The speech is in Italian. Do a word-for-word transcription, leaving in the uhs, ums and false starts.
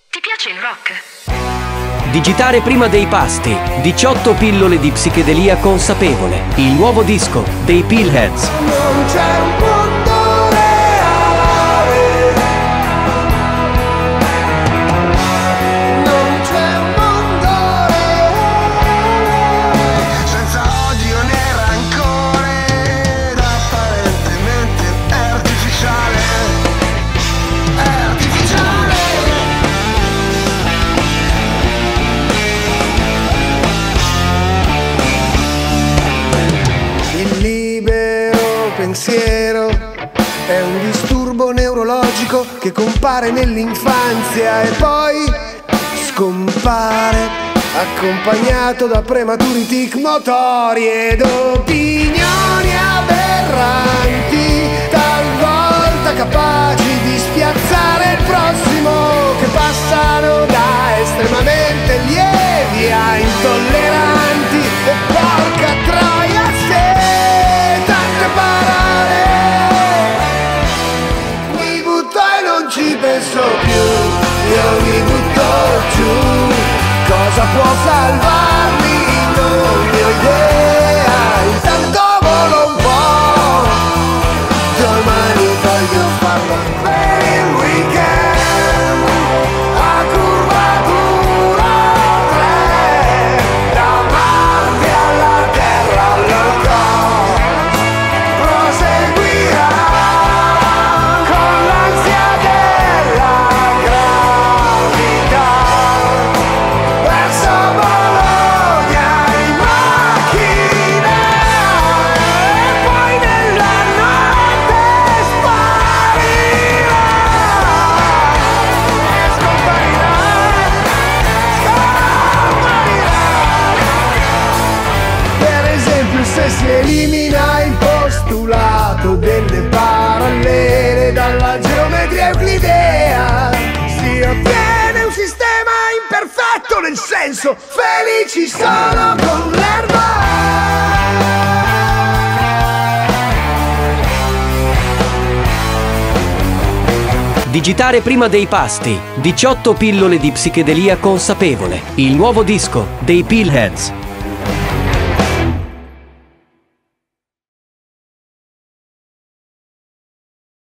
Ti piace il rock? Digitare prima dei pasti. diciotto pillole di psichedelia consapevole. Il nuovo disco dei Pillheads. Non c'è un mondo reale. Non c'è un mondo reale. Senza odio né rancore ed apparentemente è artificiale. È artificiale. Il libero pensiero è un disturbo neurologico che compare nell'infanzia e poi scompare, accompagnato da prematuri tic motori ed opinioni aberranti, talvolta capaci di spiazzare il prossimo, che passano da estremamente lievi a intolleranti. E porca troia, se tante parole, mi butto e non ci penso più, io mi butto giù. Cosa può salvarmi? Non ne ho idea. Intanto volo un po', domani voglio farlo per il weekend. A curvatura tre, da Marte alla Terra low cost, proseguirà con l'ansia della gravità verso Bologna in macchina e poi nella notte sparirà e scomparirà, scomparirà. Per esempio, se si elimina il postulato delle parallele dalla geometria euclidea, si ottiene un sistema imperfetto, nel senso felici solo con l'erba. Digitare prima dei pasti. diciotto pillole di psichedelia consapevole. Il nuovo disco dei Pillheads.